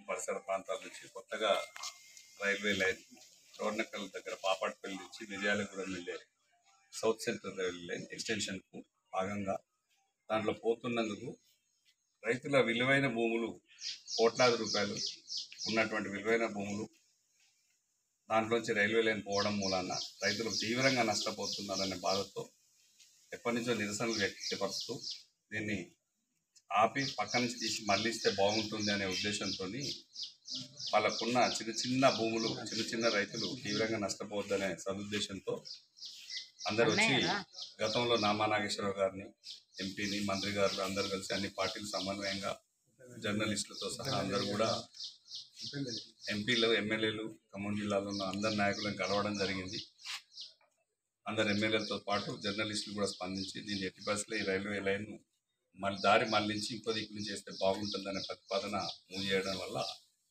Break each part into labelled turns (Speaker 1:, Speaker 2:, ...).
Speaker 1: పరిసర ప్రాంతాల నుంచి కొత్తగా రైల్వే లైన్ రోడ్నకల్ దగ్గర పాపట్పల్లి నుంచి మిర్యాలగూడెం వెళ్ళే సౌత్ సెంట్రల్ రైల్వే లైన్ ఎక్స్టెన్షన్కు భాగంగా దాంట్లో పోతున్నందుకు రైతుల విలువైన భూములు కోట్లాది రూపాయలు ఉన్నటువంటి విలువైన భూములు దాంట్లోంచి రైల్వే లైన్ పోవడం మూలాన రైతులు తీవ్రంగా నష్టపోతున్నారనే బాధతో ఎప్పటి నుంచో నిరసనలు వ్యక్తపరుస్తూ దీన్ని ఆపి పక్క నుంచి తీసి మళ్ళీ ఇస్తే బాగుంటుంది అనే ఉద్దేశంతో వాళ్ళకున్న చిన్న చిన్న భూములు చిన్న రైతులు తీవ్రంగా నష్టపోవద్దనే సదుద్దేశంతో అందరు వచ్చి గతంలో నామా నాగేశ్వరరావు గారిని ఎంపీని మంత్రి గారు అందరు కలిసి అన్ని పార్టీలు సమన్వయంగా జర్నలిస్టులతో సహా అందరూ కూడా ఎంపీలు ఎమ్మెల్యేలు ఖమ్మం జిల్లాలో ఉన్న అందరు నాయకులను కలవడం జరిగింది. అందరు ఎమ్మెల్యేలతో పాటు జర్నలిస్టులు కూడా స్పందించి దీన్ని ఎట్టి పరిస్థితుల్లో ఈ రైల్వే లైన్ మళ్ళీ దారి మళ్ళించి ఇంకో దిక్కు చేస్తే బాగుంటుందనే ప్రతిపాదన మూవ్ చేయడం వల్ల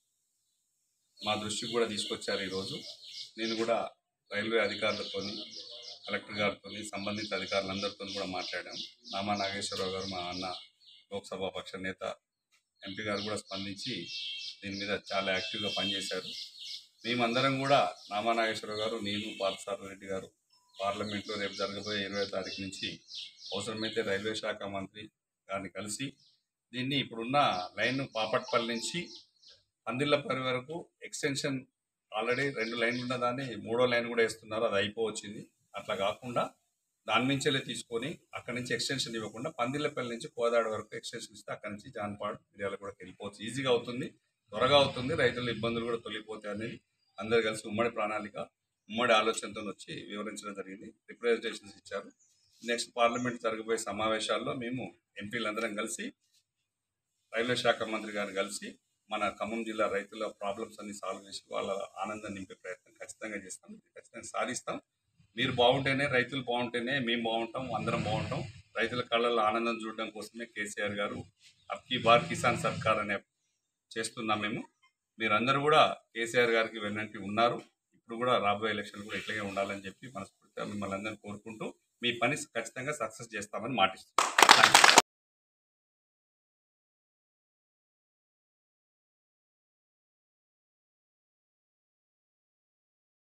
Speaker 1: మా దృష్టికి కూడా తీసుకొచ్చారు. ఈరోజు నేను కూడా రైల్వే అధికారులతో కలెక్టర్ గారితో సంబంధిత అధికారులందరితో కూడా మాట్లాడాం. నామా నాగేశ్వరరావు గారు మా అన్న లోక్సభ పక్ష నేత ఎంపీ గారు కూడా స్పందించి దీని మీద చాలా యాక్టివ్గా పనిచేశారు. మేమందరం కూడా నామా నాగేశ్వరరావు గారు, నేను, పార్థసారథి రెడ్డి గారు పార్లమెంట్లో రేపు జరగబోయే 20వ తారీఖు నుంచి అవసరమైతే రైల్వే శాఖ మంత్రి గారిని కలిసి దీన్ని ఇప్పుడున్న లైన్ పాపట్పల్లి నుంచి పందిళ్ళపల్లి వరకు ఎక్స్టెన్షన్ ఆల్రెడీ 2 లైన్లు ఉన్నదాన్ని 3వ లైన్ కూడా వేస్తున్నారు. అది అయిపోవచ్చింది. అట్లా కాకుండా దాని నుంచెలే తీసుకొని అక్కడి నుంచి ఎక్స్టెన్షన్ ఇవ్వకుండా పందిళ్ళపల్లి నుంచి కోదాడ వరకు ఎక్స్టెన్షన్ ఇస్తే అక్కడి నుంచి జాన్పాడు మిర్యాల కూడా వెళ్ళిపోవచ్చు. ఈజీగా అవుతుంది, త్వరగా అవుతుంది, రైతుల ఇబ్బందులు కూడా తొలగిపోతాయి అనేది అందరు కలిసి ఉమ్మడి ప్రణాళిక ఉమ్మడి ఆలోచనతో వచ్చి వివరించడం జరిగింది. రిప్రజెంటేషన్స్ ఇచ్చారు. నెక్స్ట్ పార్లమెంట్ జరగబోయే సమావేశాల్లో మేము ఎంపీలందరం కలిసి రైల్వే శాఖ మంత్రి గారిని కలిసి మన ఖమ్మం జిల్లా రైతుల ప్రాబ్లమ్స్ అన్ని సాల్వ్ చేసి వాళ్ళ ఆనందం నింపే ప్రయత్నం ఖచ్చితంగా చేస్తాం. ఖచ్చితంగా సాధిస్తాం. మీరు బాగుంటేనే రైతులు బాగుంటేనే మేము బాగుంటాం, అందరం బాగుంటాం. రైతుల కళ్ళల్లో ఆనందం చూడడం కోసమే కేసీఆర్ గారు అబ్కీ బార్ కిసాన్ సర్కార్ అనే చేస్తున్నాం మేము. మీరందరూ కూడా కేసీఆర్ గారికి వెన్నంటి ఉన్నారు. ఇప్పుడు కూడా రాబోయే ఎలక్షన్ కూడా ఇట్లాగే ఉండాలని చెప్పి మనస్ఫూర్తిగా మిమ్మల్ని అందరినీ కోరుకుంటూ మీ పని ఖచ్చితంగా సక్సెస్ చేస్తామని మాటిస్తున్నాం.